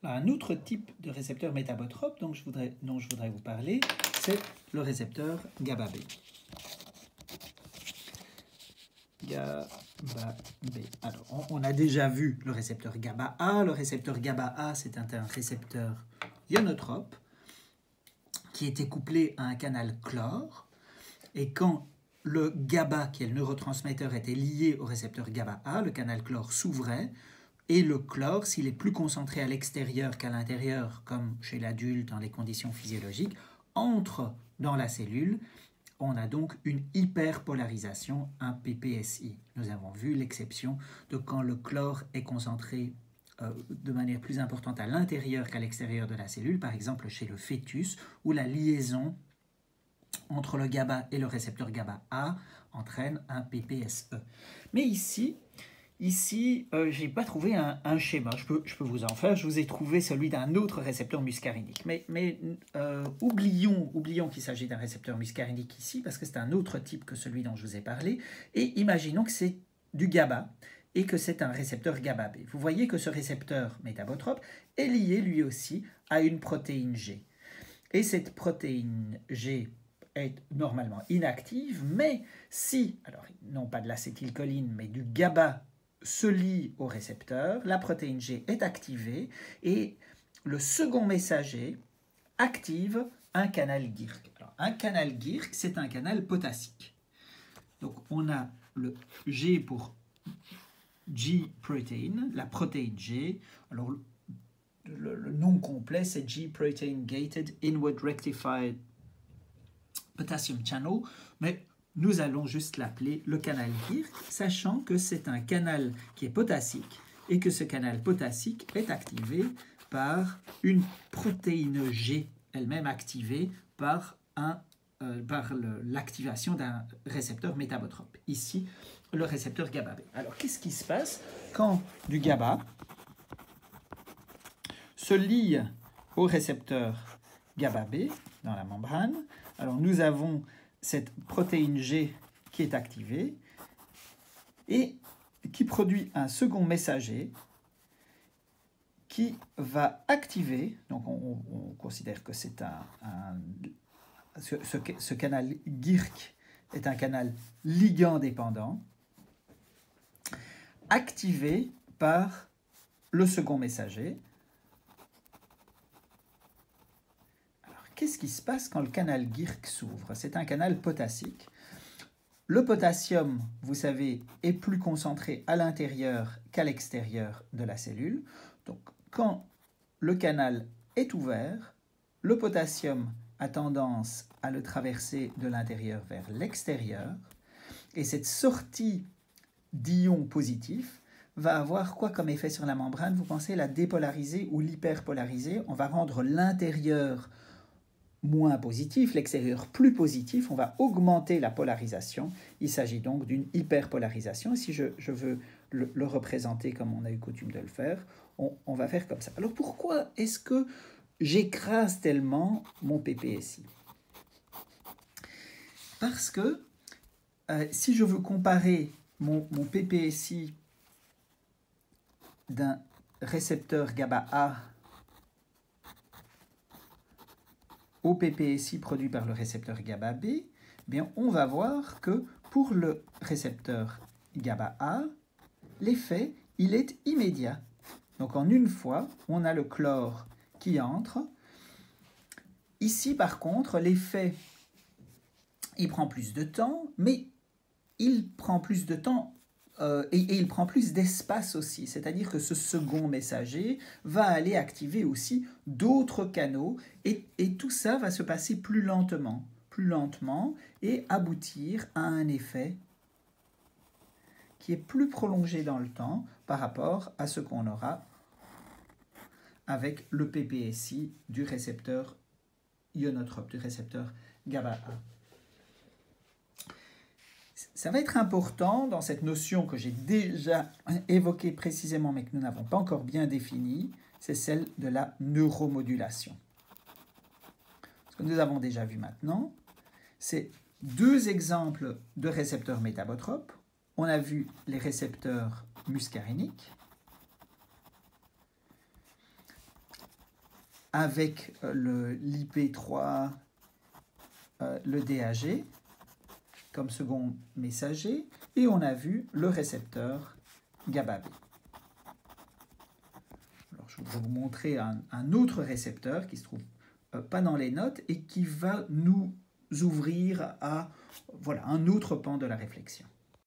Un autre type de récepteur métabotrope dont je voudrais vous parler, c'est le récepteur GABA B. GABA B. Alors, on a déjà vu le récepteur GABA A. Le récepteur GABA A, c'est un récepteur ionotrope qui était couplé à un canal chlore. Et quand le GABA, qui est le neurotransmetteur, était lié au récepteur GABA A, le canal chlore s'ouvrait. Et le chlore, s'il est plus concentré à l'extérieur qu'à l'intérieur, comme chez l'adulte dans les conditions physiologiques, entre dans la cellule. On a donc une hyperpolarisation, un PPSI. Nous avons vu l'exception de quand le chlore est concentré de manière plus importante à l'intérieur qu'à l'extérieur de la cellule, par exemple chez le fœtus, où la liaison entre le GABA et le récepteur GABA A entraîne un PPSE. Mais ici, je n'ai pas trouvé un schéma. Je peux vous en faire. Je vous ai trouvé celui d'un autre récepteur muscarinique. Mais oublions qu'il s'agit d'un récepteur muscarinique ici, parce que c'est un autre type que celui dont je vous ai parlé. Et imaginons que c'est du GABA et que c'est un récepteur GABA B. Vous voyez que ce récepteur métabotrope est lié lui aussi à une protéine G. Et cette protéine G est normalement inactive, mais si, alors non pas de l'acétylcholine, mais du GABA se lie au récepteur, la protéine G est activée et le second messager active un canal GIRK. Alors, un canal GIRK, c'est un canal potassique. Donc, on a le G pour G-protein, la protéine G. Alors, le nom complet, c'est G-protein gated inward rectified potassium channel, mais nous allons juste l'appeler le canal GIRK, sachant que c'est un canal qui est potassique et que ce canal potassique est activé par une protéine G, elle-même activée par l'activation d'un récepteur métabotrope. Ici, le récepteur GABA B. Alors, qu'est-ce qui se passe quand du GABA se lie au récepteur GABA B dans la membrane? Alors, nous avons cette protéine G qui est activée et qui produit un second messager qui va activer, donc on considère que c'est ce canal GIRK est un canal ligand dépendant, activé par le second messager. Qu'est-ce qui se passe quand le canal GIRK s'ouvre? C'est un canal potassique. Le potassium, vous savez, est plus concentré à l'intérieur qu'à l'extérieur de la cellule. Donc, quand le canal est ouvert, le potassium a tendance à le traverser de l'intérieur vers l'extérieur. Et cette sortie d'ions positifs va avoir quoi comme effet sur la membrane? Vous pensez la dépolariser ou l'hyperpolariser? On va rendre l'intérieur moins positif, l'extérieur plus positif, on va augmenter la polarisation. Il s'agit donc d'une hyperpolarisation. Si je veux le représenter comme on a eu coutume de le faire, on va faire comme ça. Alors pourquoi est-ce que j'écrase tellement mon PPSI? Parce que si je veux comparer mon PPSI d'un récepteur GABA A au PPSI produit par le récepteur GABA B, eh bien, on va voir que pour le récepteur GABA A, l'effet, il est immédiat. Donc en une fois, on a le chlore qui entre. Ici, par contre, l'effet, il prend plus de temps, mais il prend plus de temps et il prend plus d'espace aussi. C'est-à-dire que ce second messager va aller activer aussi d'autres canaux et tout ça va se passer plus lentement et aboutir à un effet qui est plus prolongé dans le temps par rapport à ce qu'on aura avec le PPSI du récepteur ionotrope, du récepteur GABA A. Ça va être important dans cette notion que j'ai déjà évoquée précisément, mais que nous n'avons pas encore bien définie, c'est celle de la neuromodulation. Ce que nous avons déjà vu maintenant, c'est deux exemples de récepteurs métabotropes. On a vu les récepteurs muscariniques. avec l'IP3, le DAG comme second messager, et on a vu le récepteur GABA B. Alors, je voudrais vous montrer un autre récepteur qui se trouve pas dans les notes et qui va nous ouvrir à voilà, un autre pan de la réflexion.